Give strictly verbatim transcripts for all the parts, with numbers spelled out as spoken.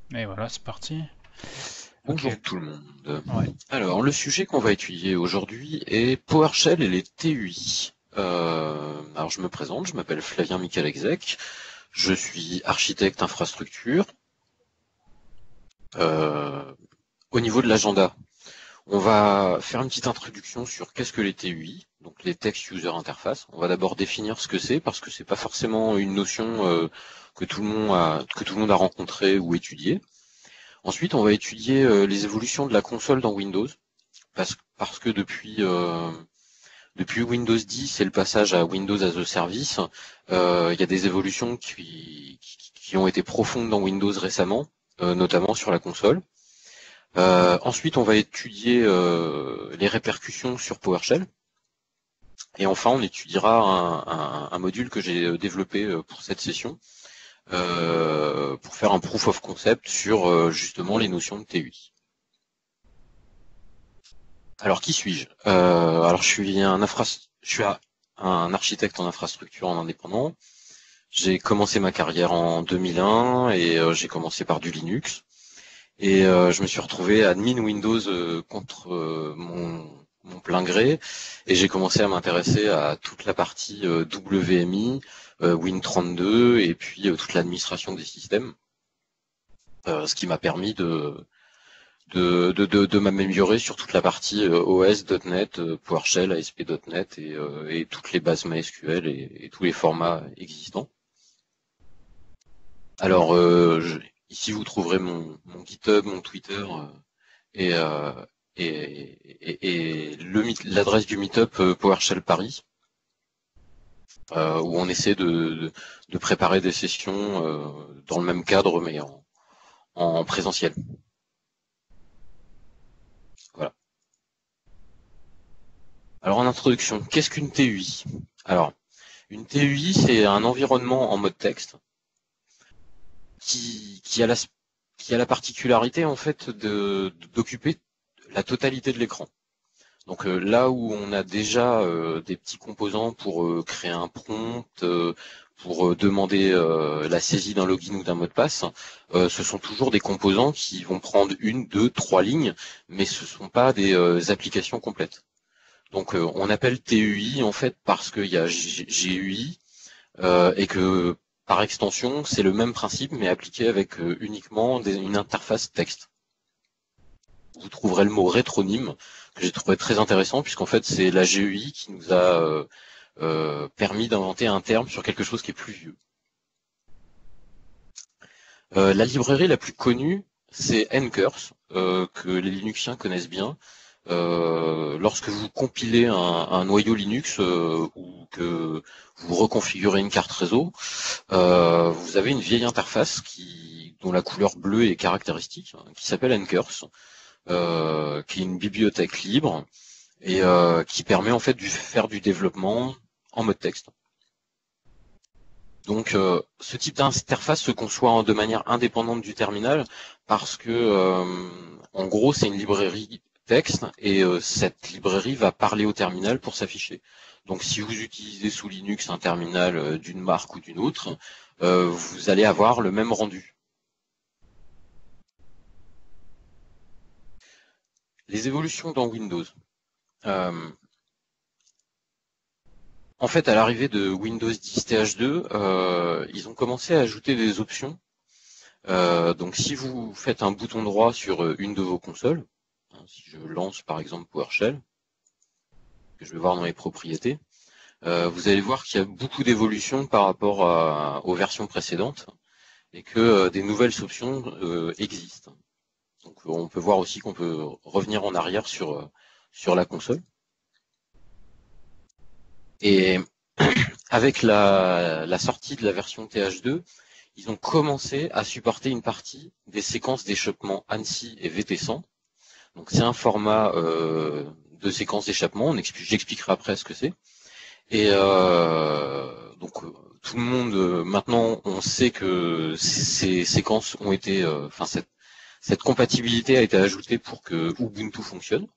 Et voilà, c'est parti. Ok, Bonjour tout le monde. ouais. Alors, le sujet qu'on va étudier aujourd'hui est PowerShell et les T U I. Euh, alors, je me présente, je m'appelle Flavien Michael Exec, je suis architecte infrastructure. Euh, au niveau de l'agenda, on va faire une petite introduction sur qu'est-ce que les T U I, donc les Text User Interface. On va d'abord définir ce que c'est, parce que c'est pas forcément une notion euh, que tout le monde a, que tout le monde a rencontré ou étudié. Ensuite, on va étudier euh, les évolutions de la console dans Windows. Parce, parce que depuis, euh, depuis Windows dix et le passage à Windows as a Service, euh, il y a des évolutions qui, qui, qui ont été profondes dans Windows récemment, euh, notamment sur la console. Euh, ensuite, on va étudier euh, les répercussions sur PowerShell. Et enfin, on étudiera un, un, un module que j'ai développé pour cette session, euh, pour faire un proof of concept sur euh, justement les notions de T U I. Alors, qui suis-je? euh, Alors, je suis un infra... je suis un architecte en infrastructure en indépendant. J'ai commencé ma carrière en deux mille un et euh, j'ai commencé par du Linux. Et euh, je me suis retrouvé admin Windows euh, contre euh, mon, mon plein gré. Et j'ai commencé à m'intéresser à toute la partie euh, W M I, euh, Win trente-deux et puis euh, toute l'administration des systèmes. Euh, ce qui m'a permis de de, de, de, de m'améliorer sur toute la partie euh, O S, .NET, euh, PowerShell, A S P point net et, euh, et toutes les bases MySQL et, et tous les formats existants. Alors, euh, je, ici, vous trouverez mon, mon GitHub, mon Twitter euh, et, euh, et, et, et le, l'adresse du meetup euh, PowerShell Paris, euh, où on essaie de, de, de préparer des sessions euh, dans le même cadre, mais en, en présentiel. Voilà. Alors, en introduction, qu'est-ce qu'une T U I? Alors, une T U I, c'est un environnement en mode texte qui, qui, a, la, qui a la particularité en fait de, d'occuper la totalité de l'écran. Donc euh, là où on a déjà euh, des petits composants pour euh, créer un prompt, euh, pour euh, demander euh, la saisie d'un login ou d'un mot de passe, euh, ce sont toujours des composants qui vont prendre une, deux, trois lignes, mais ce ne sont pas des euh, applications complètes. Donc euh, on appelle T U I en fait parce qu'il y a G U I euh, et que par extension c'est le même principe mais appliqué avec euh, uniquement des, une interface texte. Vous trouverez le mot rétronyme que j'ai trouvé très intéressant puisqu'en fait c'est la G U I qui nous a euh, euh, permis d'inventer un terme sur quelque chose qui est plus vieux. Euh, la librairie la plus connue c'est Ncurse, euh, que les Linuxiens connaissent bien. Euh, lorsque vous compilez un, un noyau Linux euh, ou que vous reconfigurez une carte réseau, euh, vous avez une vieille interface qui, dont la couleur bleue est caractéristique, hein, qui s'appelle Ncurse, euh, qui est une bibliothèque libre et euh, qui permet en fait de faire du développement en mode texte. Donc euh, ce type d'interface se conçoit de manière indépendante du terminal parce que euh, en gros c'est une librairie texte et euh, cette librairie va parler au terminal pour s'afficher. Donc si vous utilisez sous Linux un terminal euh, d'une marque ou d'une autre, euh, vous allez avoir le même rendu. Les évolutions dans Windows. Euh, En fait, à l'arrivée de Windows dix T H deux, euh, ils ont commencé à ajouter des options. Euh, donc, si vous faites un bouton droit sur une de vos consoles, hein, si je lance par exemple PowerShell, que je vais voir dans les propriétés, euh, vous allez voir qu'il y a beaucoup d'évolutions par rapport à, aux versions précédentes et que euh, des nouvelles options euh, existent. Donc, on peut voir aussi qu'on peut revenir en arrière sur, euh, sur la console. Et avec la, la sortie de la version T H deux, ils ont commencé à supporter une partie des séquences d'échappement ANSI et V T cent. Donc c'est un format euh, de séquence d'échappement, j'expliquerai après ce que c'est. Et euh, donc tout le monde, euh, maintenant, on sait que ces séquences ont été, euh, enfin cette, cette compatibilité a été ajoutée pour que Ubuntu fonctionne.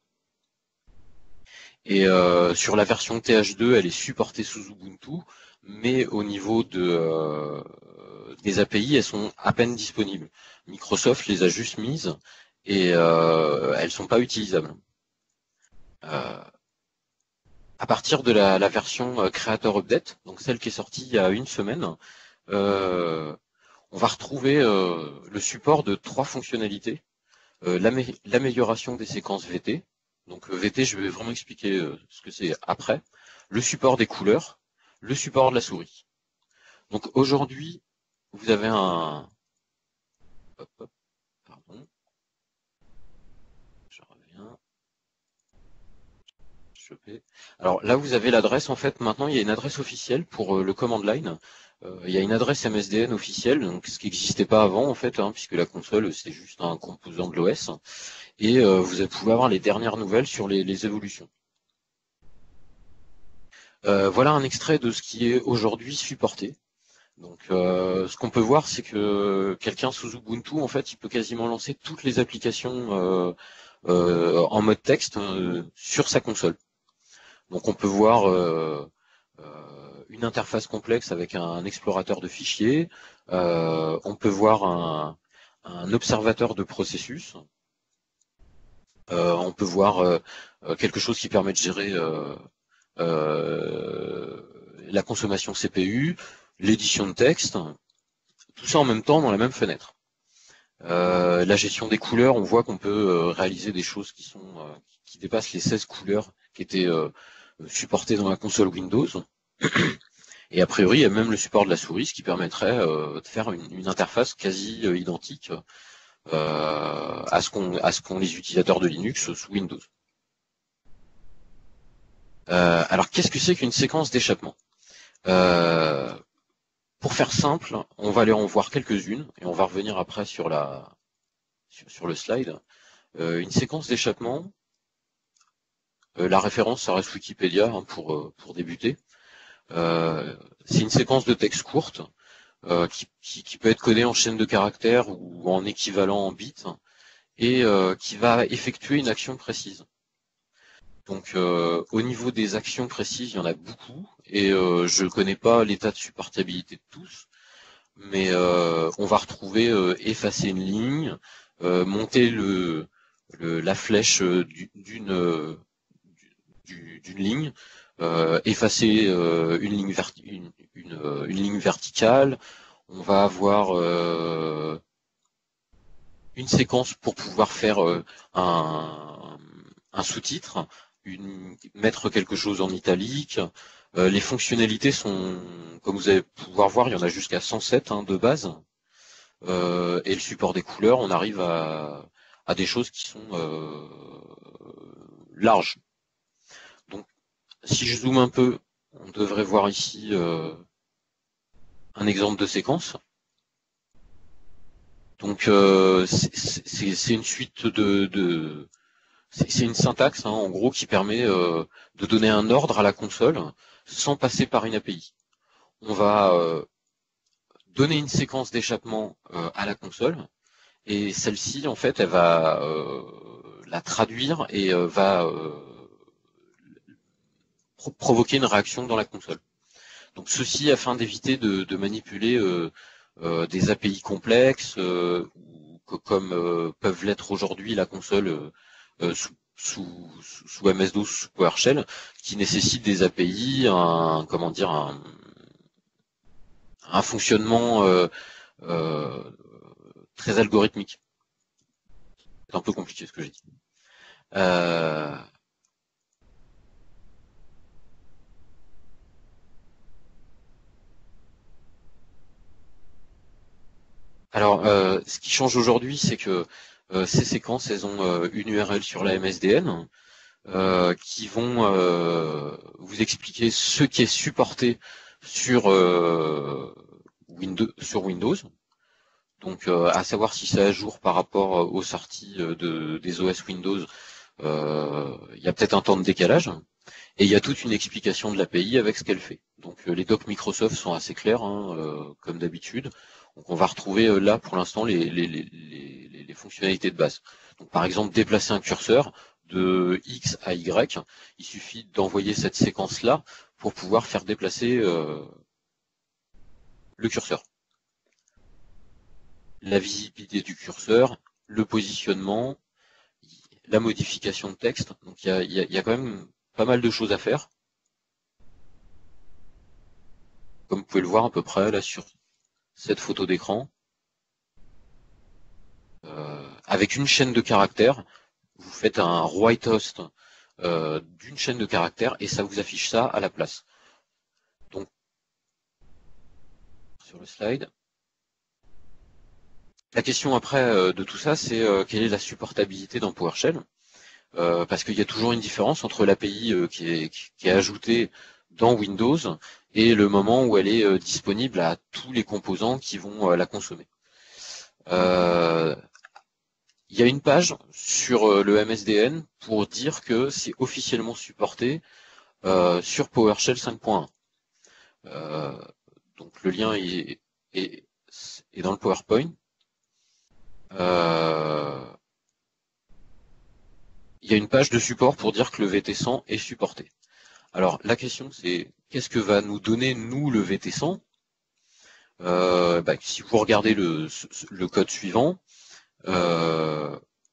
Et euh, sur la version T H deux, elle est supportée sous Ubuntu, mais au niveau de, euh, des A P I, elles sont à peine disponibles. Microsoft les a juste mises et euh, elles sont pas utilisables. Euh, à partir de la, la version euh, Creator Update, donc celle qui est sortie il y a une semaine, euh, on va retrouver euh, le support de trois fonctionnalités. Euh, l'amé- l'amélioration des séquences V T. Donc euh, V T, je vais vraiment expliquer euh, ce que c'est après. Le support des couleurs, le support de la souris. Donc aujourd'hui, vous avez un... Hop, hop, pardon. Je reviens. Choper. Alors là, vous avez l'adresse. En fait, maintenant, il y a une adresse officielle pour euh, le command line. Euh, il y a une adresse M S D N officielle, donc ce qui n'existait pas avant, en fait, hein, puisque la console, c'est juste un composant de l'O S. Et euh, vous pouvez avoir les dernières nouvelles sur les, les évolutions. Euh, voilà un extrait de ce qui est aujourd'hui supporté. Donc, euh, ce qu'on peut voir, c'est que quelqu'un sous Ubuntu, en fait, il peut quasiment lancer toutes les applications euh, euh, en mode texte euh, sur sa console. Donc, on peut voir euh, euh, une interface complexe avec un, un explorateur de fichiers. Euh, on peut voir un, un observateur de processus. Euh, on peut voir euh, quelque chose qui permet de gérer euh, euh, la consommation C P U, l'édition de texte, tout ça en même temps dans la même fenêtre. Euh, la gestion des couleurs, on voit qu'on peut euh, réaliser des choses qui sont euh, qui dépassent les seize couleurs qui étaient euh, supportées dans la console Windows. Et a priori, il y a même le support de la souris, ce qui permettrait euh, de faire une, une interface quasi euh, identique euh, à ce qu'ont à ce qu'ont les utilisateurs de Linux sous Windows. Euh, alors, qu'est-ce que c'est qu'une séquence d'échappement? euh, Pour faire simple, on va aller en voir quelques-unes et on va revenir après sur la sur, sur le slide. Euh, une séquence d'échappement, euh, la référence ça reste Wikipédia hein, pour euh, pour débuter. Euh, c'est une séquence de texte courte euh, qui, qui, qui peut être codée en chaîne de caractères ou en équivalent en bits et euh, qui va effectuer une action précise. Donc euh, au niveau des actions précises, il y en a beaucoup et euh, je ne connais pas l'état de supportabilité de tous. Mais euh, on va retrouver euh, effacer une ligne, euh, monter le, le la flèche d'une euh, d'une ligne, euh, effacer euh, une ligne verti une, une, une, ligne verticale. On va avoir euh, une séquence pour pouvoir faire euh, un, un sous-titre, mettre quelque chose en italique. Euh, les fonctionnalités sont, comme vous allez pouvoir voir, il y en a jusqu'à cent sept hein, de base. Euh, et le support des couleurs, on arrive à, à des choses qui sont euh, larges. Donc, si je zoome un peu, on devrait voir ici euh, un exemple de séquence. Donc, euh, c'est une suite de, de c'est une syntaxe, hein, en gros, qui permet euh, de donner un ordre à la console sans passer par une A P I. On va euh, donner une séquence d'échappement euh, à la console. Et celle-ci, en fait, elle va euh, la traduire et euh, va euh, pro provoquer une réaction dans la console. Donc ceci afin d'éviter de, de manipuler euh, euh, des A P I complexes, euh, ou que, comme euh, peuvent l'être aujourd'hui la console euh, sous, sous, sous M S DOS, sous PowerShell, qui nécessitent des A P I, un comment dire, un, un fonctionnement euh, euh, très algorithmique. C'est un peu compliqué ce que j'ai dit. Euh, Alors, euh, ce qui change aujourd'hui, c'est que euh, ces séquences, elles ont euh, une U R L sur la M S D N euh, qui vont euh, vous expliquer ce qui est supporté sur, euh, Windows, sur Windows. Donc, euh, à savoir si c'est à jour par rapport aux sorties de, des O S Windows, euh, il y a peut-être un temps de décalage. Et il y a toute une explication de l'A P I avec ce qu'elle fait. Donc euh, les docs Microsoft sont assez clairs, hein, euh, comme d'habitude. Donc on va retrouver euh, là pour l'instant les, les, les, les, les fonctionnalités de base. Donc par exemple déplacer un curseur de X à Y, il suffit d'envoyer cette séquence-là pour pouvoir faire déplacer euh, le curseur. la visibilité du curseur, le positionnement, la modification de texte. Donc il y a, y a, y a quand même pas mal de choses à faire. Comme vous pouvez le voir à peu près là sur cette photo d'écran. Euh, avec une chaîne de caractères, vous faites un write host euh, d'une chaîne de caractères et ça vous affiche ça à la place. Donc, sur le slide. La question après euh, de tout ça, c'est euh, quelle est la supportabilité dans PowerShell, euh, parce qu'il y a toujours une différence entre l'A P I euh, qui, est, qui est ajoutée dans Windows et le moment où elle est euh, disponible à tous les composants qui vont euh, la consommer. Euh, Il y a une page sur le M S D N pour dire que c'est officiellement supporté euh, sur PowerShell cinq point un. Euh, donc le lien est, est, est dans le PowerPoint. Euh, il y a une page de support pour dire que le V T cent est supporté. Alors la question c'est qu'est-ce que va nous donner nous le V T cent? euh, bah, Si vous regardez le, le code suivant, euh,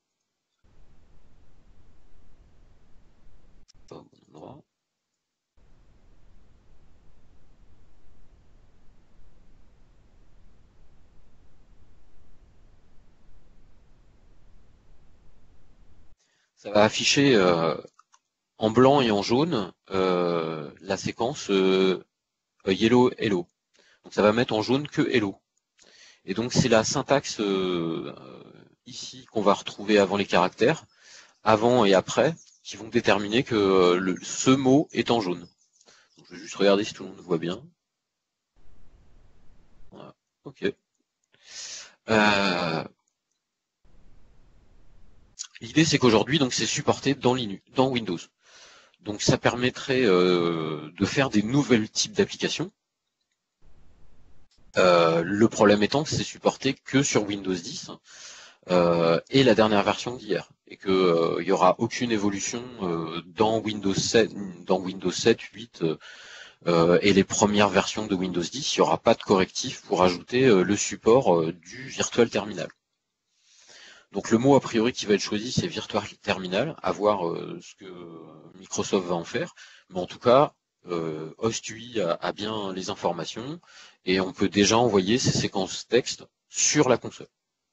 ça va afficher euh, en blanc et en jaune euh, la séquence euh, yellow hello. Donc ça va mettre en jaune que hello. Et donc c'est la syntaxe euh, ici qu'on va retrouver avant les caractères, avant et après, qui vont déterminer que euh, le, ce mot est en jaune. Donc, je vais juste regarder si tout le monde voit bien. Voilà. Ok. Euh, L'idée c'est qu'aujourd'hui donc c'est supporté dans Linux, dans Windows. Donc ça permettrait euh, de faire des nouvelles types d'applications. Euh, le problème étant que c'est supporté que sur Windows dix euh, et la dernière version d'hier, et que euh, il y aura aucune évolution euh, dans Windows sept, dans Windows sept, huit euh, et les premières versions de Windows dix. Il n'y aura pas de correctif pour ajouter euh, le support euh, du Virtual Terminal. Donc le mot a priori qui va être choisi, c'est Virtual Terminal, à voir euh, ce que Microsoft va en faire. Mais en tout cas, euh, HostUI a, a bien les informations et on peut déjà envoyer ces séquences texte sur la console.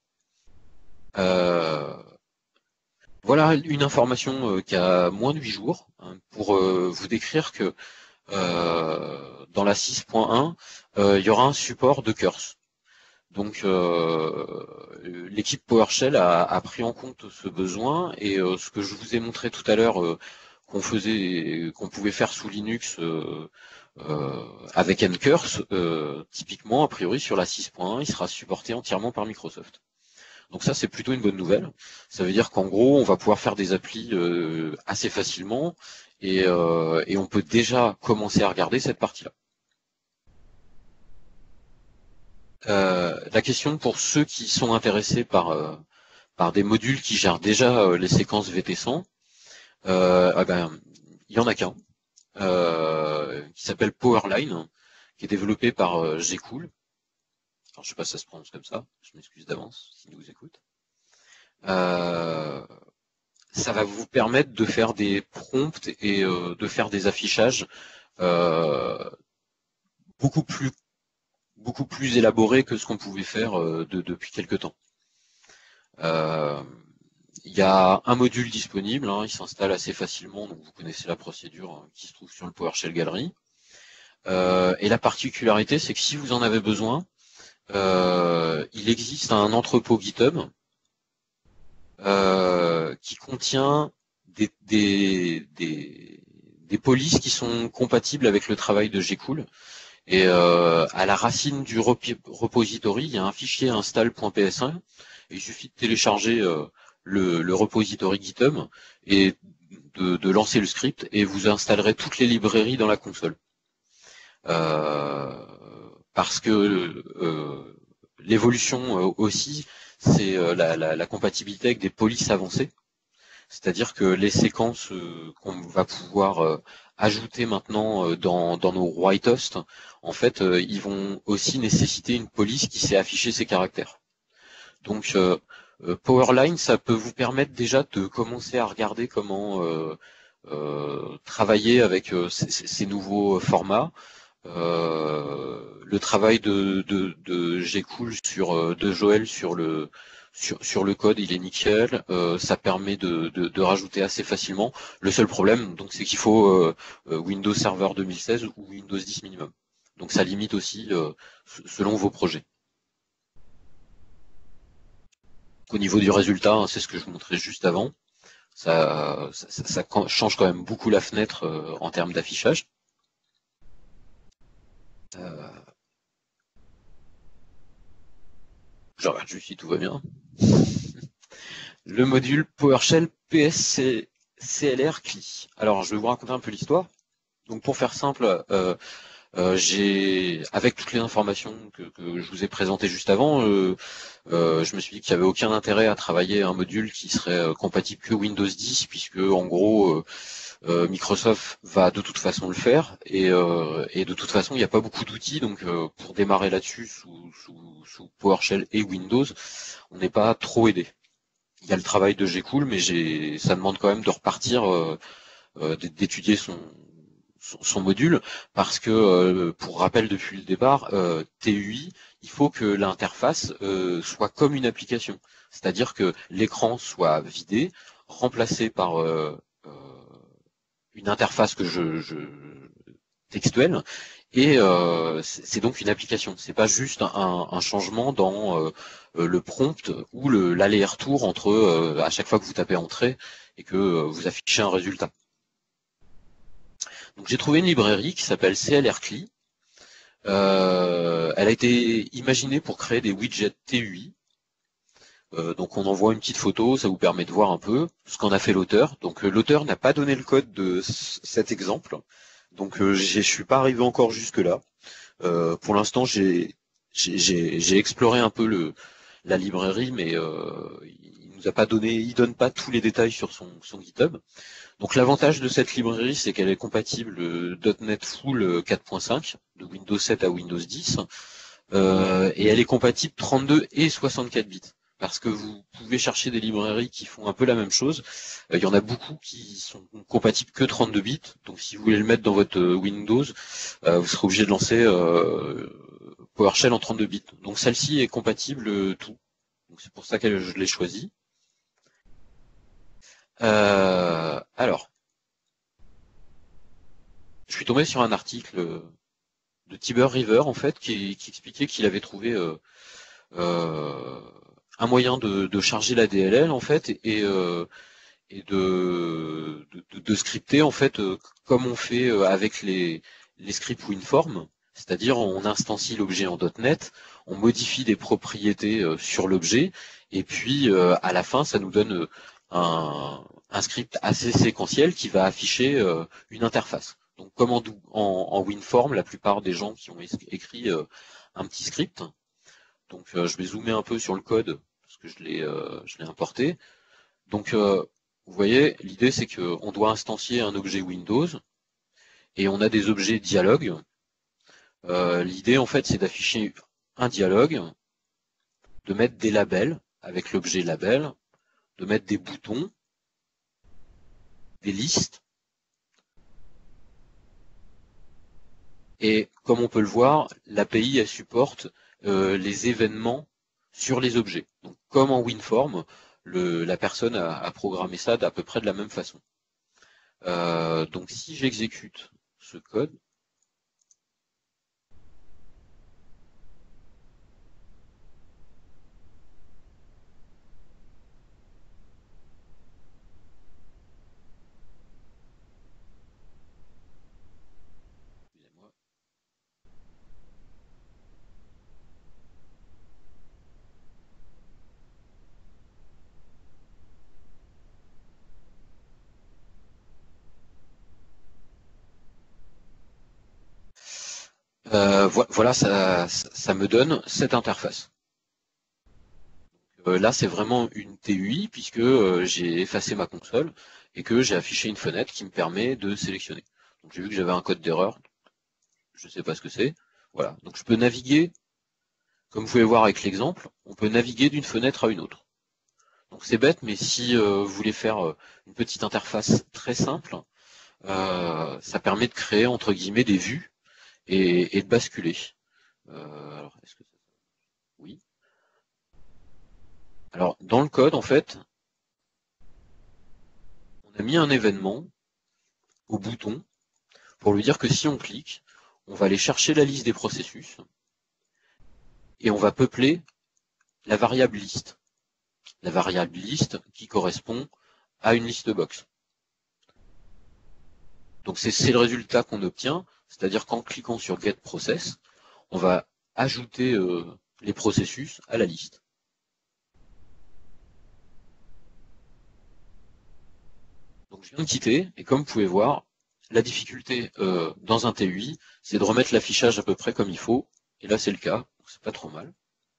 Euh, voilà une information euh, qui a moins de huit jours hein, pour euh, vous décrire que euh, dans la six point un, euh, il y aura un support de curse. Donc euh, l'équipe PowerShell a, a pris en compte ce besoin et euh, ce que je vous ai montré tout à l'heure euh, qu'on faisait, qu'on pouvait faire sous Linux euh, euh, avec Ncurse, euh, typiquement a priori sur la six point un, il sera supporté entièrement par Microsoft. Donc ça c'est plutôt une bonne nouvelle. Ça veut dire qu'en gros on va pouvoir faire des applis euh, assez facilement et, euh, et on peut déjà commencer à regarder cette partie-là. Euh, la question pour ceux qui sont intéressés par, euh, par des modules qui gèrent déjà euh, les séquences V T cent, euh, eh ben, il y en a qu'un, euh, qui s'appelle Powerline, qui est développé par euh, Gcool. Alors je sais pas si ça se prononce comme ça, je m'excuse d'avance s'ils nous écoutent. Euh, ça va vous permettre de faire des prompts et euh, de faire des affichages euh, beaucoup plus beaucoup plus élaborés que ce qu'on pouvait faire euh, de, depuis quelques temps. Euh, il y a un module disponible, hein, il s'installe assez facilement, donc vous connaissez la procédure hein, qui se trouve sur le PowerShell Gallery. Euh, et la particularité, c'est que si vous en avez besoin, euh, il existe un entrepôt GitHub euh, qui contient des, des, des, des polices qui sont compatibles avec le travail de Gcool. Et euh, à la racine du repository, il y a un fichier install.ps un. Et il suffit de télécharger euh, le, le repository GitHub et de, de lancer le script et vous installerez toutes les librairies dans la console. Euh, parce que euh, l'évolution euh, aussi, c'est euh, la, la, la compatibilité avec des polices avancées. C'est-à-dire que les séquences euh, qu'on va pouvoir euh, ajouter maintenant euh, dans, dans nos write hosts, en fait, euh, ils vont aussi nécessiter une police qui sait afficher ces caractères. Donc euh, Powerline, ça peut vous permettre déjà de commencer à regarder comment euh, euh, travailler avec euh, ces, ces nouveaux formats. Euh, le travail de, de, de Gcool sur de Joël sur le sur, sur le code, il est nickel. Euh, ça permet de, de, de rajouter assez facilement. Le seul problème, donc, c'est qu'il faut euh, Windows Server deux mille seize ou Windows dix minimum. Donc ça limite aussi euh, selon vos projets. Au niveau du résultat, hein, c'est ce que je vous montrais juste avant. Ça, ça, ça change quand même beaucoup la fenêtre euh, en termes d'affichage. Euh, je regarde juste si tout va bien. Le module PowerShell P S C L R C L I. Alors, je vais vous raconter un peu l'histoire. Donc, pour faire simple, euh, euh, j'ai, avec toutes les informations que, que je vous ai présentées juste avant, euh, euh, je me suis dit qu'il n'y avait aucun intérêt à travailler un module qui serait euh, compatible que Windows dix, puisque en gros, euh, euh, Microsoft va de toute façon le faire, et, euh, et de toute façon, il n'y a pas beaucoup d'outils, donc euh, pour démarrer là-dessus sous, sous, sous PowerShell et Windows, on n'est pas trop aidé. Il y a le travail de Gcool, mais j'ai, ça demande quand même de repartir, euh, euh, d'étudier son, son, son module, parce que, euh, pour rappel depuis le départ, euh, T U I, il faut que l'interface euh, soit comme une application, c'est-à-dire que l'écran soit vidé, remplacé par euh, euh, une interface que je, je textuelle, et euh, c'est donc une application. C'est pas juste un, un changement dans euh, le prompt ou l'aller-retour entre euh, à chaque fois que vous tapez entrée et que euh, vous affichez un résultat. Donc j'ai trouvé une librairie qui s'appelle C L R C L I. Euh, elle a été imaginée pour créer des widgets T U I. Euh, donc on envoie une petite photo, ça vous permet de voir un peu ce qu'en a fait l'auteur. Donc euh, l'auteur n'a pas donné le code de cet exemple. Donc euh, je suis pas arrivé encore jusque là. Euh, pour l'instant, j'ai j'ai exploré un peu le la librairie, mais euh, il nous a pas donné, il donne pas tous les détails sur son son GitHub. Donc l'avantage de cette librairie, c'est qu'elle est compatible .NET Full quatre point cinq de Windows sept à Windows dix, euh, et elle est compatible trente-deux et soixante-quatre bits. Parce que vous pouvez chercher des librairies qui font un peu la même chose. Il y en a beaucoup qui sont compatibles que trente-deux bits. Donc si vous voulez le mettre dans votre Windows, vous serez obligé de lancer euh, PowerShell en trente-deux bits. Donc celle-ci est compatible tout. Donc c'est pour ça que je l'ai choisie. Euh, alors, je suis tombé sur un article de Tiber River en fait qui, qui expliquait qu'il avait trouvé euh, euh, un moyen de, de charger la D L L en fait et, euh, et de, de, de scripter en fait euh, comme on fait euh, avec les, les scripts WinForm, c'est-à-dire on instancie l'objet en .NET, on modifie des propriétés euh, sur l'objet et puis euh, à la fin ça nous donne un, un script assez séquentiel qui va afficher euh, une interface. Donc comme en, en, en WinForm, la plupart des gens qui ont écrit euh, un petit script. Donc euh, je vais zoomer un peu sur le code parce que je l'ai euh, je l'ai importé. Donc euh, vous voyez, l'idée c'est qu'on doit instancier un objet Windows et on a des objets dialogue. Euh, l'idée en fait c'est d'afficher un dialogue, de mettre des labels avec l'objet label, de mettre des boutons, des listes. Et comme on peut le voir, l'A P I elle supporte euh, les événements sur les objets. Donc comme en WinForm, le, la personne a, a programmé ça d'à peu près de la même façon. Euh, donc si j'exécute ce code, Euh, voilà, ça, ça me donne cette interface. Euh, là, c'est vraiment une T U I puisque euh, j'ai effacé ma console et que j'ai affiché une fenêtre qui me permet de sélectionner. Donc j'ai vu que j'avais un code d'erreur, je ne sais pas ce que c'est. Voilà, donc je peux naviguer comme vous pouvez voir avec l'exemple, on peut naviguer d'une fenêtre à une autre. Donc c'est bête, mais si euh, vous voulez faire euh, une petite interface très simple, euh, ça permet de créer entre guillemets des vues et, et de basculer. Euh, alors, est-ce que oui. Alors dans le code, en fait, on a mis un événement au bouton pour lui dire que si on clique, on va aller chercher la liste des processus et on va peupler la variable liste. La variable liste qui correspond à une liste box. Donc c'est le résultat qu'on obtient, c'est-à-dire qu'en cliquant sur Get Process, on va ajouter euh, les processus à la liste. Donc je viens de quitter, et comme vous pouvez voir, la difficulté euh, dans un T U I, c'est de remettre l'affichage à peu près comme il faut, et là c'est le cas, c'est pas trop mal.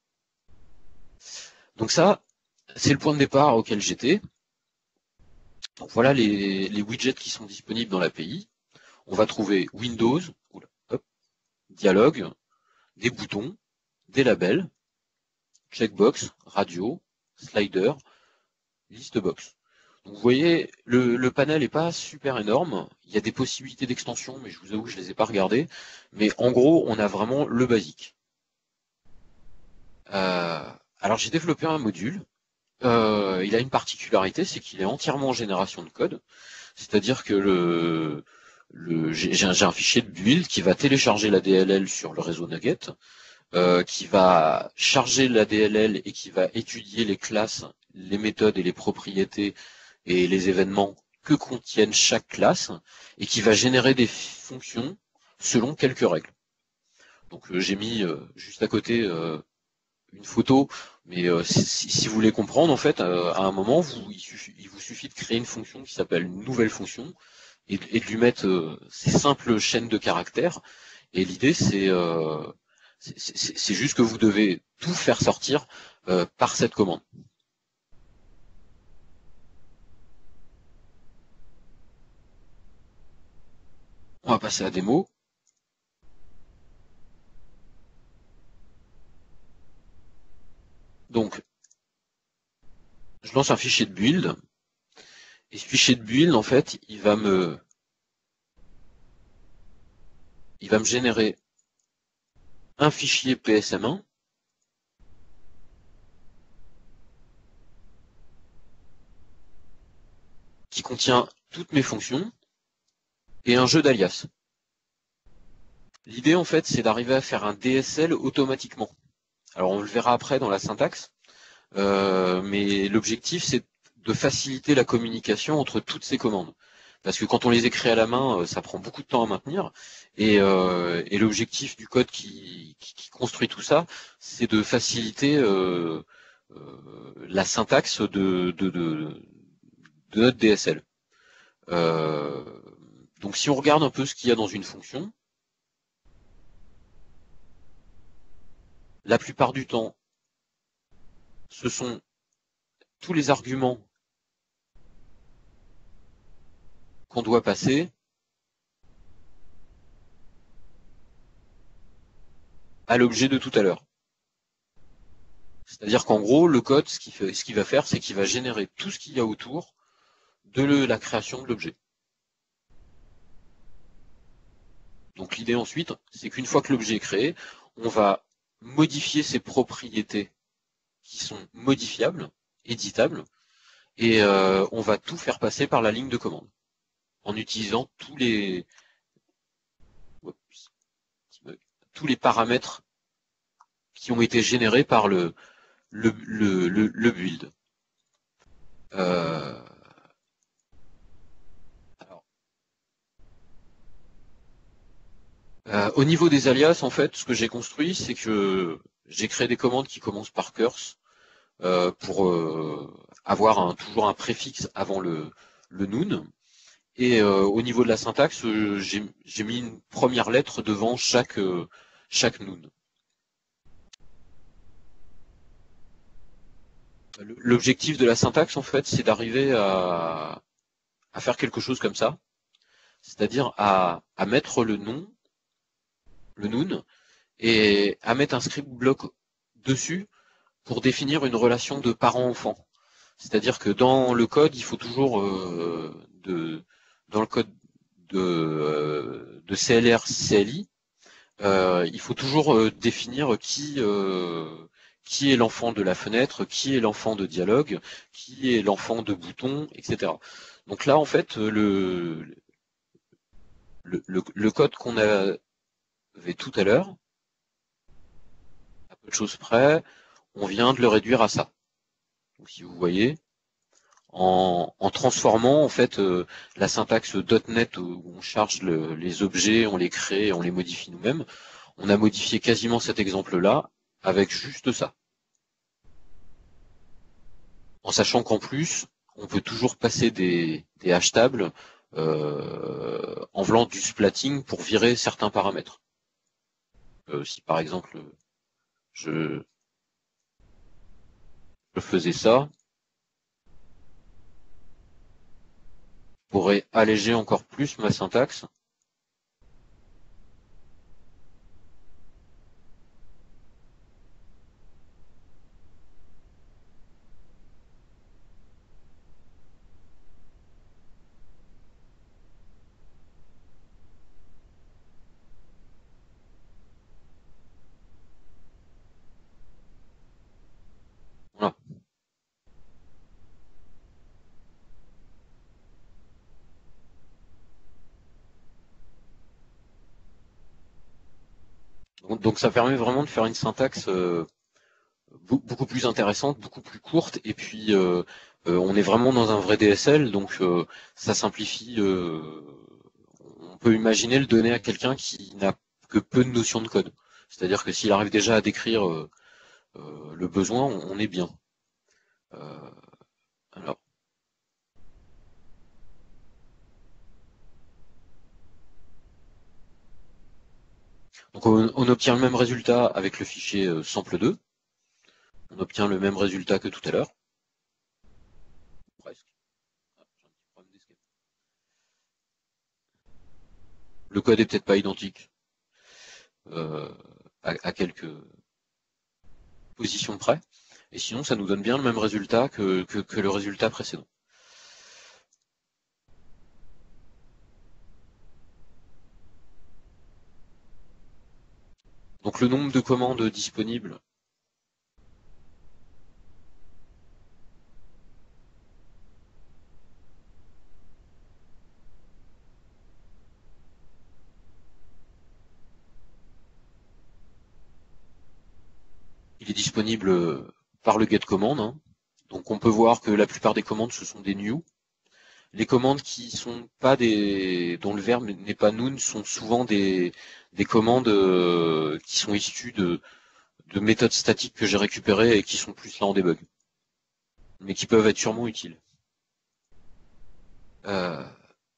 Donc ça, c'est le point de départ auquel j'étais. Donc voilà les, les widgets qui sont disponibles dans l'A P I. On va trouver Windows, oula, hop, dialogue, des boutons, des labels, checkbox, radio, slider, listebox. Donc vous voyez, le, le panel n'est pas super énorme. Il y a des possibilités d'extension, mais je vous avoue que je ne les ai pas regardées. Mais en gros, on a vraiment le basique. Euh, alors j'ai développé un module. Euh, il a une particularité, c'est qu'il est entièrement en génération de code. C'est-à-dire que le, le j'ai un, un fichier de build qui va télécharger la D L L sur le réseau Nugget, euh, qui va charger la D L L et qui va étudier les classes, les méthodes et les propriétés et les événements que contiennent chaque classe, et qui va générer des fonctions selon quelques règles. Donc euh, j'ai mis euh, juste à côté euh, une photo, mais euh, si, si vous voulez comprendre, en fait, euh, à un moment, vous, il, suffit, il vous suffit de créer une fonction qui s'appelle une nouvelle fonction, et, et de lui mettre euh, ces simples chaînes de caractères, et l'idée c'est euh, c'est juste que vous devez tout faire sortir euh, par cette commande. On va passer à la démo. Donc, je lance un fichier de build. Et ce fichier de build, en fait, il va me, il va me générer un fichier P S M un qui contient toutes mes fonctions et un jeu d'alias. L'idée, en fait, c'est d'arriver à faire un D S L automatiquement. Alors, on le verra après dans la syntaxe, euh, mais l'objectif, c'est de faciliter la communication entre toutes ces commandes. Parce que quand on les écrit à la main, ça prend beaucoup de temps à maintenir. Et, euh, et l'objectif du code qui, qui, qui construit tout ça, c'est de faciliter euh, euh, la syntaxe de, de, de, de notre D S L. Euh, donc si on regarde un peu ce qu'il y a dans une fonction, la plupart du temps, ce sont tous les arguments qu'on doit passer à l'objet de tout à l'heure. C'est-à-dire qu'en gros, le code, ce qu'il fait, ce qu'il va faire, c'est qu'il va générer tout ce qu'il y a autour de le, la création de l'objet. Donc l'idée ensuite, c'est qu'une fois que l'objet est créé, on va modifier ses propriétés qui sont modifiables, éditables, et euh, on va tout faire passer par la ligne de commande, en utilisant tous les, Oups, tous les paramètres qui ont été générés par le, le, le, le, le build. Euh, alors, euh, au niveau des alias, en fait, ce que j'ai construit, c'est que j'ai créé des commandes qui commencent par curse euh, pour euh, avoir un, toujours un préfixe avant le, le noun. Et euh, au niveau de la syntaxe, euh, j'ai mis une première lettre devant chaque, euh, chaque noun. L'objectif de la syntaxe, en fait, c'est d'arriver à, à faire quelque chose comme ça, c'est-à-dire à, à mettre le nom, le noun, et à mettre un script bloc dessus pour définir une relation de parent-enfant. C'est-à-dire que dans le code, il faut toujours euh, de dans le code de, euh, de C L R C L I, euh, il faut toujours euh, définir qui euh, qui est l'enfant de la fenêtre, qui est l'enfant de dialogue, qui est l'enfant de bouton, et cetera. Donc là, en fait, le le, le, le code qu'on avait tout à l'heure, à peu de choses près, on vient de le réduire à ça. Donc si vous voyez, en, en transformant en fait euh, la syntaxe .NET où on charge le, les objets, on les crée, on les modifie nous-mêmes, on a modifié quasiment cet exemple-là avec juste ça. En sachant qu'en plus, on peut toujours passer des, des hash tables euh, en faisant du splitting pour virer certains paramètres. Euh, si par exemple je, je faisais ça, je pourrais alléger encore plus ma syntaxe. Voilà. Donc, donc ça permet vraiment de faire une syntaxe euh, beaucoup plus intéressante, beaucoup plus courte, et puis euh, euh, on est vraiment dans un vrai D S L, donc euh, ça simplifie. Euh, on peut imaginer le donner à quelqu'un qui n'a que peu de notions de code. C'est-à-dire que s'il arrive déjà à décrire euh, euh, le besoin, on, on est bien. Euh, alors. Donc on, on obtient le même résultat avec le fichier euh, sample deux. On obtient le même résultat que tout à l'heure. Presque. Ah, j'ai un petit problème d'escape. Le code est peut-être pas identique euh, à, à quelques positions près. Et sinon, ça nous donne bien le même résultat que, que, que le résultat précédent. Donc le nombre de commandes disponibles, il est disponible par le getCommand. Hein. Donc on peut voir que la plupart des commandes, ce sont des new. Les commandes qui sont pas des, dont le verbe n'est pas noun, sont souvent des, des commandes euh, qui sont issues de, de méthodes statiques que j'ai récupérées et qui sont plus là en debug, mais qui peuvent être sûrement utiles. Euh,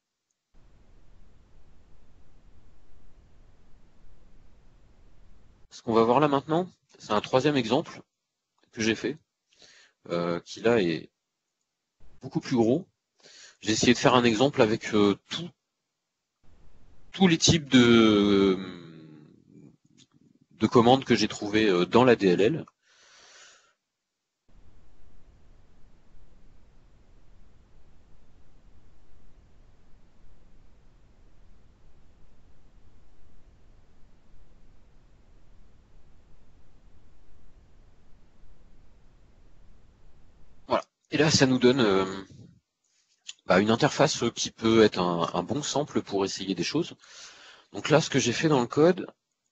ce qu'on va voir là maintenant, c'est un troisième exemple que j'ai fait, euh, qui là est beaucoup plus gros. J'ai essayé de faire un exemple avec euh, tout, tous les types de, de commandes que j'ai trouvées euh, dans la D L L. Voilà. Et là, ça nous donne euh, bah, une interface qui peut être un, un bon sample pour essayer des choses. Donc là, ce que j'ai fait dans le code,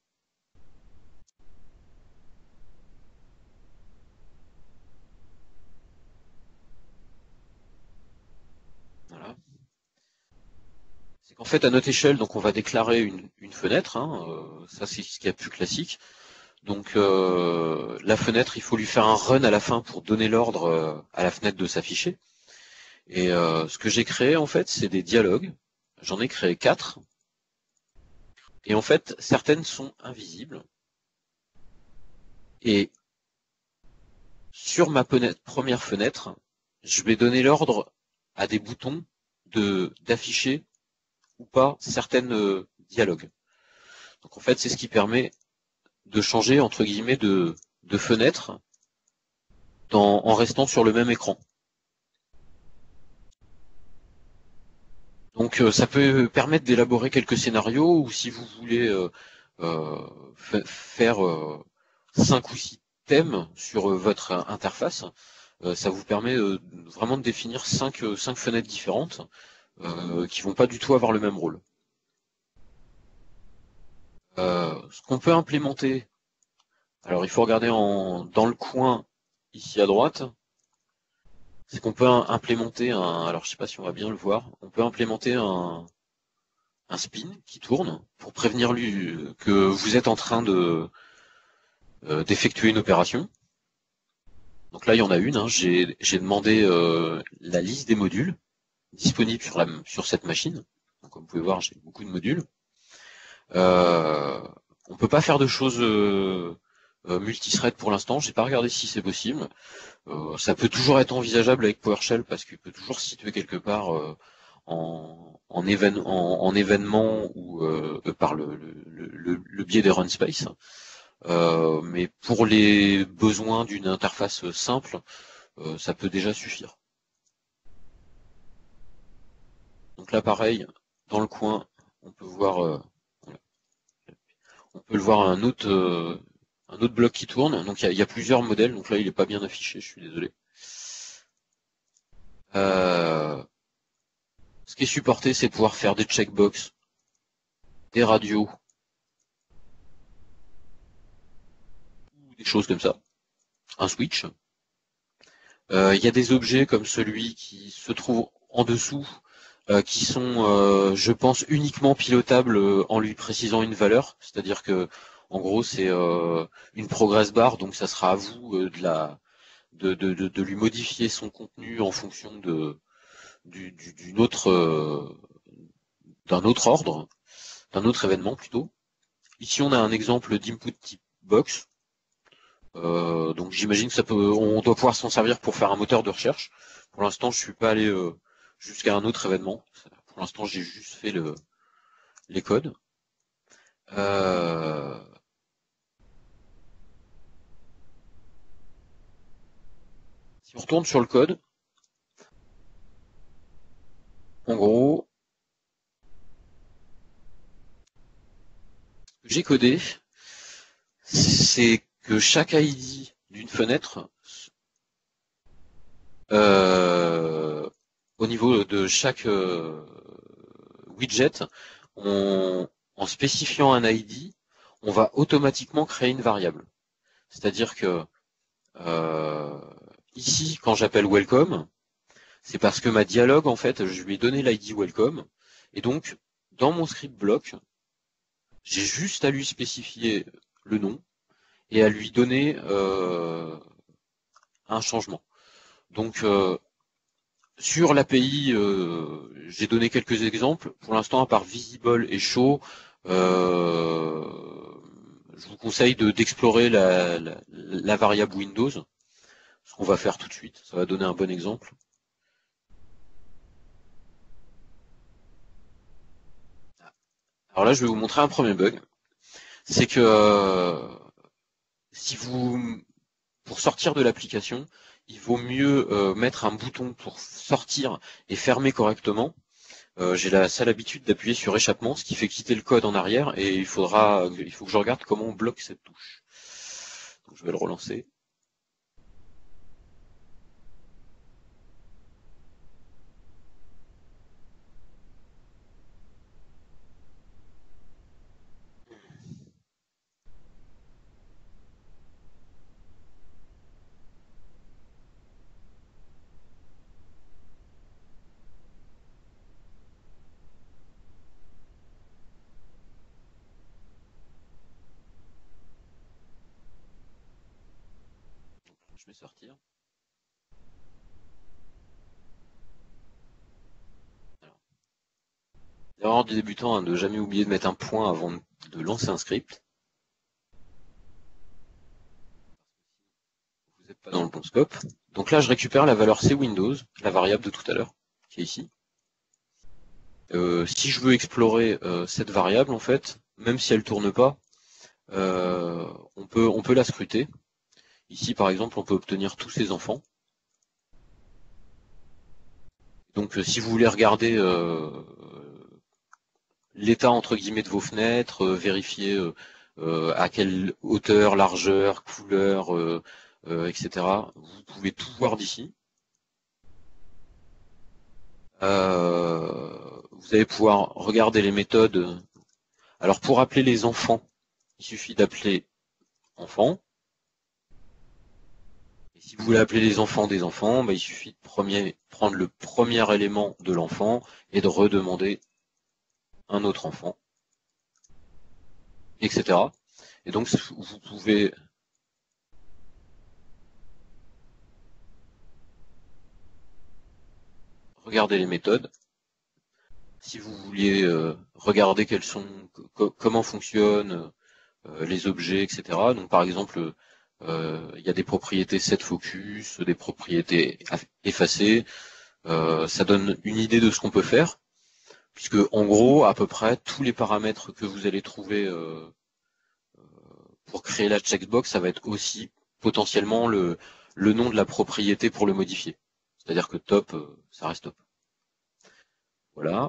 voilà, c'est qu'en fait, à notre échelle, donc on va déclarer une, une fenêtre. Hein, euh, ça, c'est ce qui est plus classique. Donc euh, la fenêtre, il faut lui faire un run à la fin pour donner l'ordre euh, à la fenêtre de s'afficher. Et euh, ce que j'ai créé, en fait, c'est des dialogues. J'en ai créé quatre. Et en fait, certaines sont invisibles. Et sur ma première fenêtre, je vais donner l'ordre à des boutons de d'afficher ou pas certaines euh, dialogues. Donc en fait, c'est ce qui permet de changer entre guillemets de, de fenêtres dans, en restant sur le même écran. Donc euh, ça peut permettre d'élaborer quelques scénarios, ou si vous voulez euh, euh, faire euh, cinq ou six thèmes sur euh, votre interface, euh, ça vous permet euh, vraiment de définir cinq, euh, cinq fenêtres différentes euh, qui vont pas du tout avoir le même rôle. Euh, ce qu'on peut implémenter, alors il faut regarder en, dans le coin ici à droite, c'est qu'on peut implémenter un, alors je sais pas si on va bien le voir, on peut implémenter un, un spin qui tourne pour prévenir lui que vous êtes en train de euh, d'effectuer une opération. Donc là il y en a une, hein. j'ai demandé euh, la liste des modules disponibles sur, la, sur cette machine. Donc, comme vous pouvez voir, j'ai beaucoup de modules. Euh, on peut pas faire de choses euh, euh, multithread pour l'instant, j'ai pas regardé si c'est possible. Euh, ça peut toujours être envisageable avec PowerShell parce qu'il peut toujours se situer quelque part euh, en, en, évén en, en événement ou euh, par le, le, le, le biais des run space. Euh, mais pour les besoins d'une interface simple, euh, ça peut déjà suffire. Donc là pareil, dans le coin, on peut voir euh, on peut le voir un autre euh, un autre bloc qui tourne. Donc il y, y a plusieurs modèles, donc là il n'est pas bien affiché, je suis désolé. Euh, ce qui est supporté, c'est pouvoir faire des checkbox, des radios, des choses comme ça. Un switch. Il euh, y a des objets comme celui qui se trouve en dessous, euh, qui sont, euh, je pense, uniquement pilotables euh, en lui précisant une valeur. C'est-à-dire que, en gros, c'est euh, une progress bar, donc ça sera à vous euh, de, la, de, de, de, de lui modifier son contenu en fonction de d'une autre euh, d'un autre ordre, d'un autre événement plutôt. Ici, on a un exemple d'input type box. Euh, donc j'imagine que ça peut, on doit pouvoir s'en servir pour faire un moteur de recherche. Pour l'instant, je suis pas allé euh, jusqu'à un autre événement. Pour l'instant, j'ai juste fait le, les codes. Euh... Si on retourne sur le code, en gros, ce que j'ai codé, c'est que chaque I D d'une fenêtre, euh, au niveau de chaque euh, widget, on, en spécifiant un I D, on va automatiquement créer une variable. C'est-à-dire que euh, ici, quand j'appelle welcome, c'est parce que ma dialogue, en fait, je lui ai donné l'I D welcome, et donc, dans mon script block, j'ai juste à lui spécifier le nom et à lui donner euh, un changement. Donc, euh, sur l'A P I, euh, j'ai donné quelques exemples. Pour l'instant, à part visible et show, euh, je vous conseille d'explorer de, la, la, la variable Windows, ce qu'on va faire tout de suite. Ça va donner un bon exemple. Alors là, je vais vous montrer un premier bug. C'est que euh, si vous, pour sortir de l'application, il vaut mieux euh, mettre un bouton pour sortir et fermer correctement. Euh, J'ai la sale habitude d'appuyer sur échappement, ce qui fait quitter le code en arrière, et il faudra, il faut que je regarde comment on bloque cette touche. Donc je vais le relancer. Je vais sortir. L'erreur du débutant, hein, de jamais oublier de mettre un point avant de lancer un script. Vous n'êtes pas dans le bon scope. Donc là, je récupère la valeur C Windows, la variable de tout à l'heure, qui est ici. Euh, si je veux explorer euh, cette variable, en fait, même si elle tourne pas, euh, on peut on peut la scruter. Ici, par exemple, on peut obtenir tous ces enfants. Donc, euh, si vous voulez regarder euh, l'état entre guillemets de vos fenêtres, euh, vérifier euh, euh, à quelle hauteur, largeur, couleur, euh, euh, et cetera, vous pouvez tout voir d'ici. Euh, vous allez pouvoir regarder les méthodes. Alors, pour appeler les enfants, il suffit d'appeler enfant. Et si vous voulez appeler les enfants des enfants, bah, il suffit de premier, prendre le premier élément de l'enfant et de redemander un autre enfant, et cetera. Et donc vous pouvez regarder les méthodes. Si vous vouliez euh, regarder quels sont, co comment fonctionnent euh, les objets, et cetera. Donc par exemple, euh, il y a des propriétés set focus, des propriétés effacées. Euh, ça donne une idée de ce qu'on peut faire, puisque en gros, à peu près tous les paramètres que vous allez trouver euh, pour créer la checkbox, ça va être aussi potentiellement le, le nom de la propriété pour le modifier. C'est-à-dire que top, euh, ça reste top. Voilà.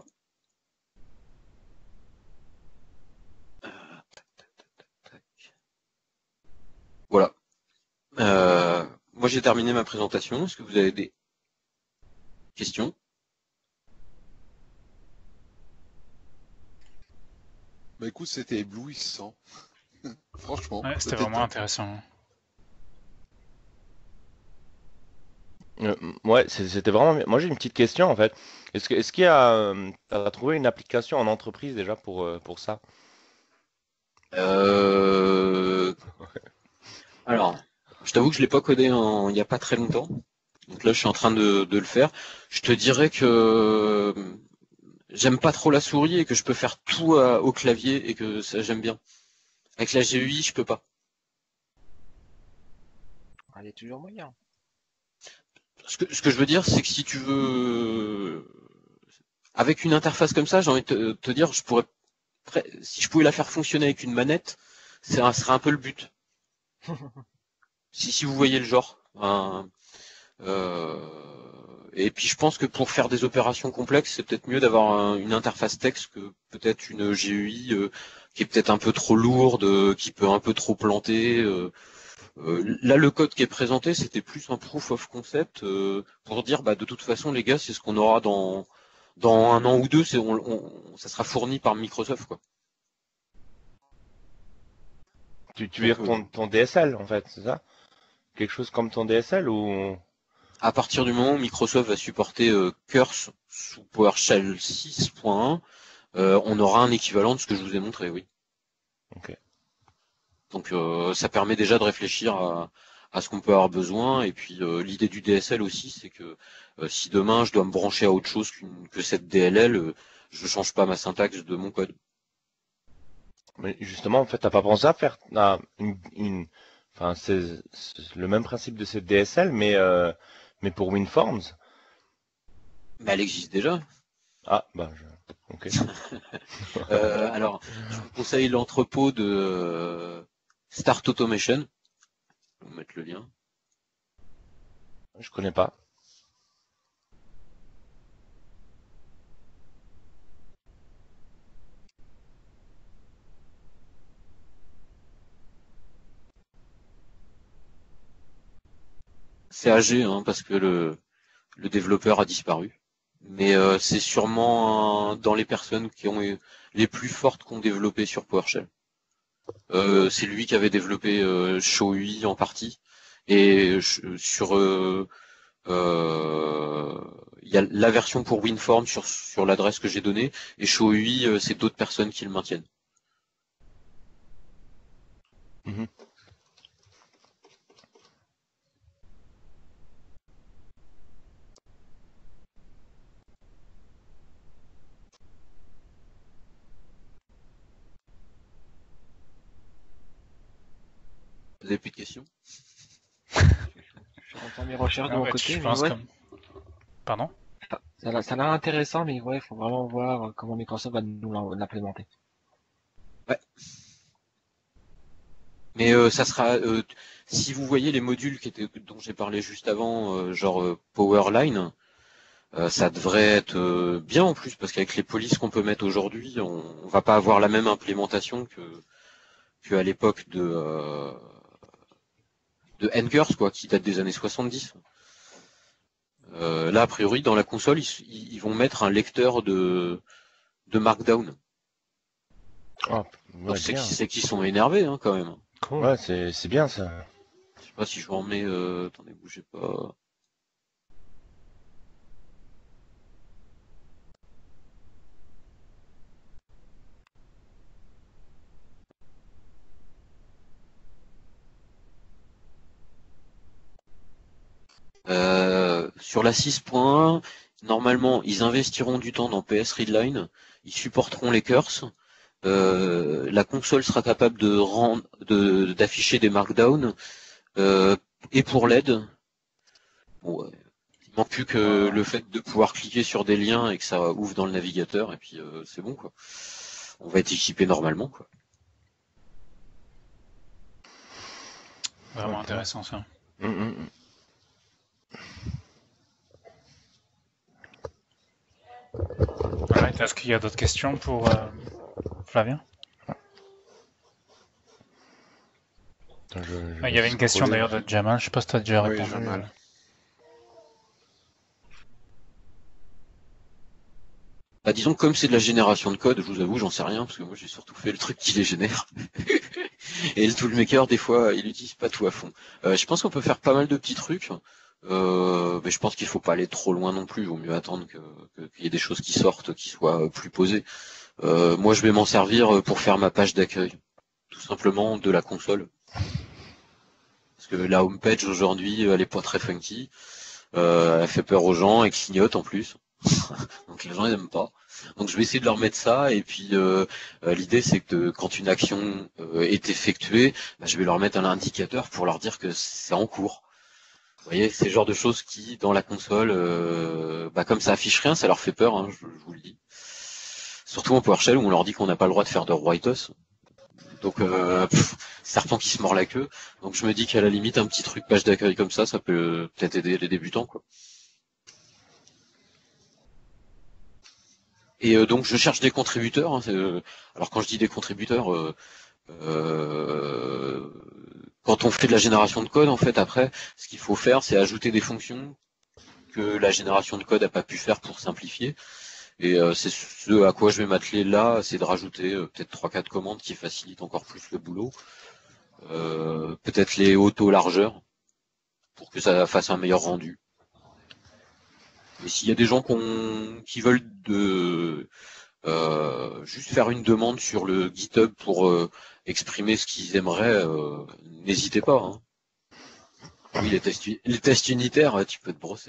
Voilà. Euh, moi j'ai terminé ma présentation. Est-ce que vous avez des questions? Bah écoute, c'était éblouissant. Franchement, Ouais, c'était c'était vraiment top. intéressant. Euh, ouais, c'est- c'était vraiment bien. Moi, j'ai une petite question en fait. Est-ce que, est-ce qu'il y a, euh, t'as trouvé une application en entreprise déjà pour, euh, pour ça? Euh, alors, je t'avoue que je l'ai pas codé en, il n'y a pas très longtemps. Donc là, je suis en train de, de le faire. Je te dirais que j'aime pas trop la souris et que je peux faire tout à- au clavier et que ça j'aime bien. Avec la G U I, je peux pas. Ah, il y a toujours moyen. Ce que, ce que je veux dire, c'est que si tu veux, avec une interface comme ça, j'ai envie de te, te dire, je pourrais, si je pouvais la faire fonctionner avec une manette, ça serait un peu le but. Si, si vous voyez le genre. Hein, euh, et puis je pense que pour faire des opérations complexes, c'est peut-être mieux d'avoir un- une interface texte que peut-être une G U I euh, qui est peut-être un peu trop lourde, euh, qui peut un peu trop planter. euh. Euh, là, le code qui est présenté, c'était plus un proof of concept euh, pour dire, bah de toute façon, les gars, c'est ce qu'on aura dans dans un an ou deux, c'est on, on- ça sera fourni par Microsoft, quoi. Tu, tu veux Donc dire euh, ton, ton D S L en fait, c'est ça? Quelque chose comme ton D S L ou... à partir du moment où Microsoft va supporter euh, Curse sous PowerShell six point un, euh, on aura un équivalent de ce que je vous ai montré, oui. Ok. Donc euh, ça permet déjà de réfléchir à, à ce qu'on peut avoir besoin. Et puis euh, l'idée du D S L aussi, c'est que euh, si demain je dois me brancher à autre chose qu'une que cette D L L, euh, je change pas ma syntaxe de mon code. Mais justement, en fait, t'as pas pensé à faire à une, une... Enfin, c'est c'est le même principe de cette D S L, mais, euh, mais pour WinForms. Mais elle existe déjà. Ah, bah, je... ok. Euh, alors, je vous conseille l'entrepôt de euh, Start Automation. Je vais vous mettre le lien. Je connais pas. C'est A G, hein, parce que le, le développeur a disparu. Mais euh, c'est sûrement un- dans les personnes qui ont eu les plus fortes qu'on développé sur PowerShell. Euh, c'est lui qui avait développé euh, ShowUI en partie. Et euh, sur euh, euh, il y a la version pour WinForm sur, sur l'adresse que j'ai donnée, et ShowUI, euh, c'est d'autres personnes qui le maintiennent. Mhm. Vous avez plus de questions? Je reprends mes recherches de Ah mon ouais, côté, je mais pense ouais, comme... Pardon? ça, ça a l'air ça a l'air intéressant, mais ouais, faut vraiment voir comment Microsoft va nous l'im- l'implémenter. Ouais. Mais euh, ça sera, euh, si vous voyez les modules qui étaient, dont j'ai parlé juste avant, euh, genre euh, Powerline, euh, ça devrait être euh, bien en plus, parce qu'avec les polices qu'on peut mettre aujourd'hui, on, on va pas avoir la même implémentation que, que à l'époque de, euh, de N-Curse, quoi, qui date des années soixante-dix. Euh, là, a priori, dans la console, ils, ils vont mettre un lecteur de, de Markdown. Oh, Donc ouais, c'est bien. qu'ils c'est qu'ils sont énervés, hein, quand même. Cool. Ouais, c'est c'est bien ça. Je sais pas si je vous en mets... Euh... Attendez, bougez pas. Euh, sur la six point un, normalement, ils investiront du temps dans P S Readline, ils supporteront les curses, euh, la console sera capable de rendre, de, d'afficher des markdowns, euh, et pour L E D, bon, ouais, il manque plus que le fait de pouvoir cliquer sur des liens et que ça ouvre dans le navigateur, et puis euh, c'est bon, quoi. On va être équipé normalement, quoi. Vraiment Ok. intéressant ça. Mm, mm, mm. Alright, est-ce qu'il y a d'autres questions pour euh, Flavien? Attends, je- je Ah, il y vais avait une question scroller. d'ailleurs de Jamal, je sais pas si tu as déjà Oui, répondu. Jamal. Bah, disons que comme c'est de la génération de code, je vous avoue, j'en sais rien, parce que moi j'ai surtout fait le truc qui les génère. Et le toolmaker, des fois, il utilise pas tout à fond. Euh, je pense qu'on peut faire pas mal de petits trucs, euh, mais je pense qu'il faut pas aller trop loin non plus. Il vaut mieux attendre que, que- qu'il y ait des choses qui sortent, qui soient plus posées. Euh, moi, je vais m'en servir pour faire ma page d'accueil, tout simplement de la console. Parce que la homepage aujourd'hui, elle est pas très funky. Euh, elle fait peur aux gens, elle clignote en plus. Donc les gens ils aiment pas. Donc je vais essayer de leur mettre ça et puis euh, euh, l'idée c'est que quand une action euh, est effectuée, bah, je vais leur mettre un indicateur pour leur dire que c'est en cours. Vous voyez, c'est le genre de choses qui dans la console, euh, bah, comme ça affiche rien, ça leur fait peur, hein, je, je vous le dis. Surtout en PowerShell où on leur dit qu'on n'a pas le droit de faire de write-us. Donc euh, pff, serpent qui se mord la queue. Donc je me dis qu'à la limite un petit truc page d'accueil comme ça, ça peut peut-être aider les débutants, quoi. Et euh, donc je cherche des contributeurs. Hein, euh, alors quand je dis des contributeurs, euh, euh, quand on fait de la génération de code, en fait, après, ce qu'il faut faire, c'est ajouter des fonctions que la génération de code n'a pas pu faire pour simplifier. Et euh, c'est ce à quoi je vais m'atteler là, c'est de rajouter euh, peut-être trois quatre commandes qui facilitent encore plus le boulot. Euh, peut-être les auto-largeurs pour que ça fasse un meilleur rendu. Mais s'il y a des gens qu'on- qui veulent de Euh, juste faire une demande sur le GitHub pour euh, exprimer ce qu'ils aimeraient, euh, n'hésitez pas. Hein. Oui, les tests, les tests unitaires, tu peux te brosser.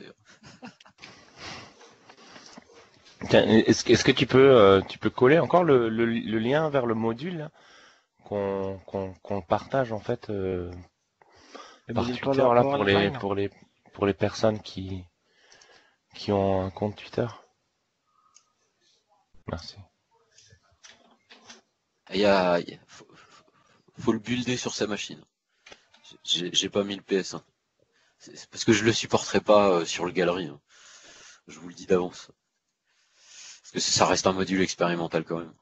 Tiens, est-ce que est-ce que tu peux euh, tu peux coller encore le, le, le lien vers le module là, qu'on qu'on qu'on partage en fait euh, Le par module Twitter Power- là pour les Powerline. pour les pour les personnes qui qui ont un compte Twitter. Merci. Il y a, il y a- faut, faut le builder sur sa machine. J'ai j'ai pas mis le P S un. C'est parce que je le supporterai pas euh, sur le galerie. Hein. Je vous le dis d'avance. Parce que ça reste un module expérimental quand même.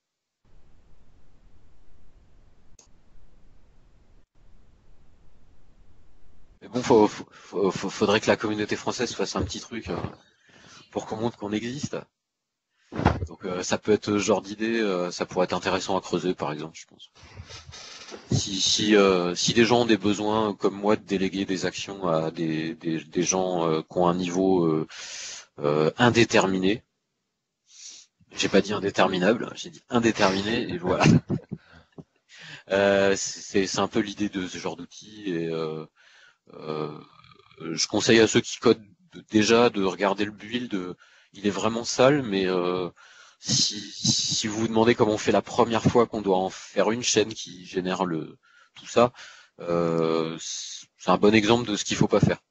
Mais bon, faut, faut, faut- faut- faudrait que la communauté française fasse un petit truc euh, pour qu'on montre qu'on existe. Donc euh, ça peut être ce genre d'idée, euh, ça pourrait être intéressant à creuser par exemple, je pense. Si si euh, si des gens ont des besoins comme moi de déléguer des actions à des des, des gens euh, qui ont un niveau euh, euh, indéterminé, j'ai pas dit indéterminable, j'ai dit indéterminé et voilà. Euh, c'est c'est un peu l'idée de ce genre d'outil et euh, euh, je conseille à ceux qui codent de- déjà de regarder le build. Il est vraiment sale, mais euh, si, si vous vous demandez comment on fait la première fois qu'on doit en faire une chaîne qui génère le tout ça, euh, c'est un bon exemple de ce qu'il faut pas faire.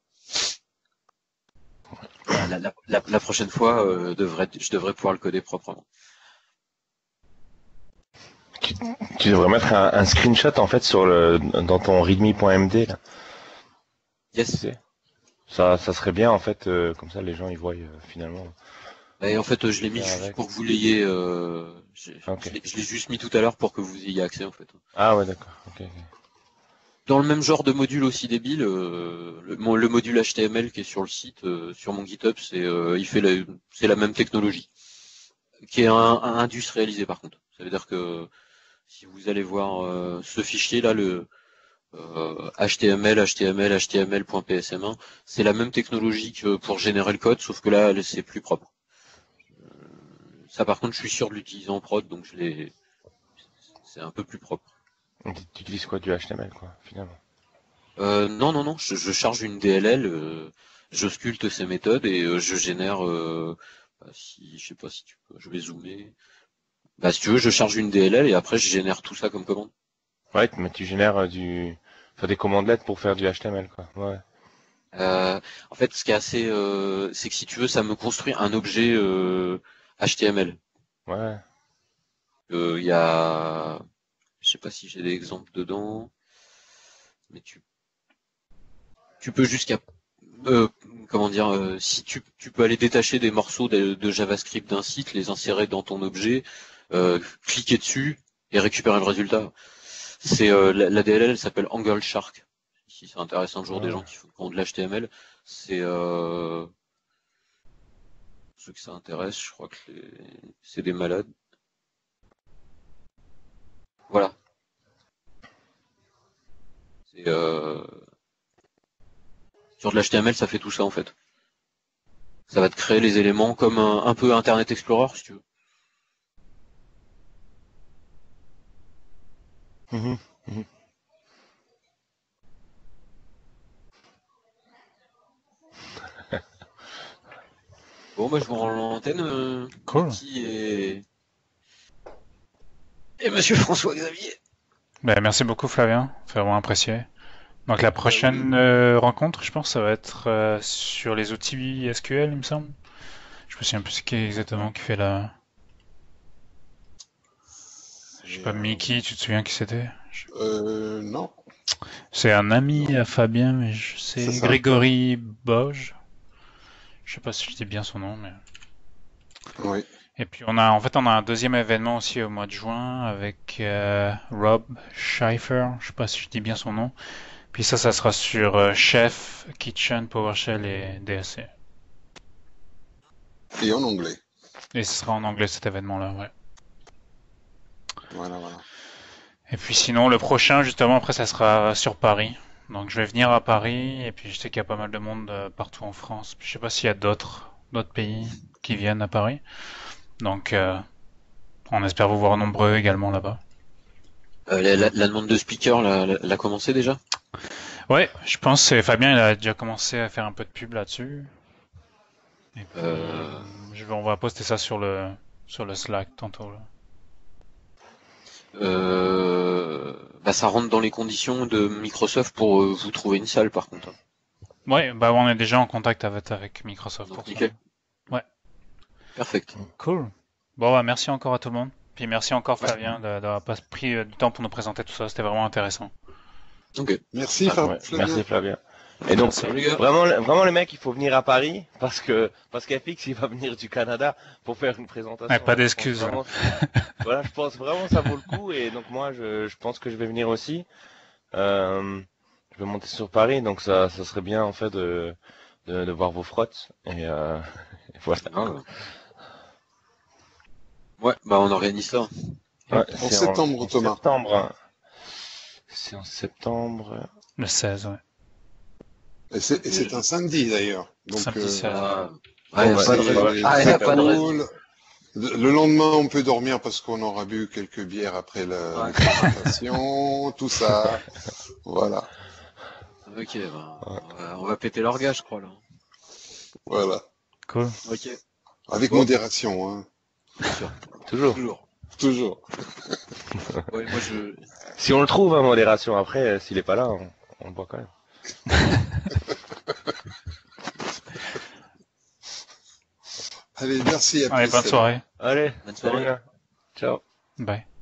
La, la, la, la prochaine fois, euh, devrait, je devrais pouvoir le coder proprement. Tu, Tu devrais mettre un, un screenshot en fait sur le dans ton readme.md là. Tu Yes. sais. Ça, ça serait bien en fait, euh, comme ça les gens ils voient euh, finalement. Et en fait, euh, je l'ai mis Faire juste avec. pour que vous l'ayez. Euh, j'ai- Ok. je l'ai je l'ai juste mis tout à l'heure pour que vous ayez accès en fait. Ah ouais d'accord. Ok. ok. Dans le même genre de module aussi débile, euh, le, mon- le module H T M L qui est sur le site, euh, sur mon GitHub, c'est euh, il fait la, c'est la même technologie, qui est un, un industrialisé par contre. Ça veut dire que si vous allez voir euh, ce fichier là, le euh, H T M L, H T M L, H T M L.psm un, c'est la même technologie que pour générer le code, sauf que là c'est plus propre. Ça par contre, je suis sûr de l'utiliser en prod, donc je l'ai, c'est un peu plus propre. Tu tu utilises quoi du H T M L quoi finalement. Euh, non, non, non, je, je charge une D L L, euh, je sculpte ces méthodes et euh, je génère, euh, bah, si, je sais pas si tu peux, je vais zoomer. Bah, si tu veux, je charge une D L L et après je génère tout ça comme commande. Ouais, mais tu génères euh, du, enfin des commandettes pour faire du H T M L quoi. Ouais. Euh, en fait, ce qui est assez, euh, c'est que si tu veux, ça me construit un objet euh, H T M L. Ouais. Euh, Il y a, je sais pas si j'ai des exemples dedans, mais tu, tu peux jusqu'à Euh, comment dire, euh, si tu, tu peux aller détacher des morceaux de, de JavaScript d'un site, les insérer dans ton objet, euh, cliquer dessus et récupérer le résultat. C'est euh, la, la D L L elle s'appelle Angle Shark. Si ça intéresse un jour des Ouais. gens qui font qui ont de l'H T M L, c'est euh, ceux que ça intéresse, je crois que les- c'est des malades. Voilà. C'est euh, sur de l'H T M L, ça fait tout ça en fait. Ça va te créer les éléments comme un, un peu Internet Explorer si tu veux. Mhm, mhm. Bon, bah je vous rends l'antenne, euh, Cool. Betty et... et Monsieur François-Xavier. Ben, merci beaucoup Flavien, c'est vraiment apprécié. Donc la Bah prochaine oui. euh, rencontre, je pense, ça va être euh, sur les outils S Q L, il me semble. Je me souviens plus c'est qui exactement qui fait la... Je sais Et, pas, euh, Mickey, tu te souviens qui c'était? Je- euh, non, C'est un ami non, à Fabien, mais je c'est sais... ça. Grégory Boge. Je sais pas si je dis bien son nom, mais... Oui. Et puis on a, en fait, on a un deuxième événement aussi au mois de juin avec euh, Rob Scheifer, je sais pas si je dis bien son nom. Puis ça, ça sera sur euh, Chef, Kitchen, PowerShell et D S C. Et en anglais. Et ce sera en anglais cet événement-là, ouais. Voilà, voilà. Et puis sinon, le prochain, justement, après, ça sera sur Paris. Donc je vais venir à Paris, et puis je sais qu'il y a pas mal de monde euh, partout en France. Puis je sais pas s'il y a d'autres d'autres pays qui viennent à Paris. Donc euh, on espère vous voir nombreux également là-bas. Euh, la, la- la demande de speaker, l'a, l'a- l'a commencé déjà? Ouais, je pense que c'est Fabien, il a déjà commencé à faire un peu de pub là-dessus. Et puis Euh, je vais, on va poster ça sur le sur le Slack tantôt là. euh, bah, ça rentre dans les conditions de Microsoft pour euh, vous trouver une salle par contre. Ouais, bah on est déjà en contact avec, avec Microsoft pour Donc ça. nickel, Ouais, perfect. cool. Bon, bah merci encore à tout le monde. Puis merci encore Ouais. Flavien de- d'avoir pas pris euh, du temps pour nous présenter tout ça. C'était vraiment intéressant. Ok. Merci, Ah, Fa- Ouais. Flavien. Merci Flavien. Et donc Merci. Salut les gars. vraiment, vraiment les mecs, il faut venir à Paris parce que parce qu'F X il va venir du Canada pour faire une présentation. Ouais, pas Donc, je pense d'excuses. vraiment- Voilà, je pense vraiment que ça vaut le coup et donc moi je, je pense que je vais venir aussi. Euh, je vais monter sur Paris donc ça ça serait bien en fait de de, de voir vos frottes et, euh, et voilà. Ah, ouais. Ouais, bah on organise ça. Ouais, En c'est septembre, en Thomas. septembre. hein. C'est en septembre. Le seize, ouais. Et c'est et c'est un samedi d'ailleurs. Donc, Samedi euh, seize. Ah, Bon, ouais, y a bah, pas de c'est- raison. ouais, Ah, y a pas de raison. cool. Le le lendemain, on peut dormir parce qu'on aura bu quelques bières après la Ouais. présentation, tout ça. Voilà, Ok, bah, on, va, on va péter l'orga, je crois là. voilà. Cool. Ok. Avec Bon. modération, hein. Bien sûr. Toujours. Toujours. Toujours. Ouais, moi je. Si on le trouve en modération après, euh, s'il est pas là, on, on le voit quand même. Allez, merci, à Allez, plus. bonne soirée. Allez, Bonne salut. soirée. hein. Ciao. Bye.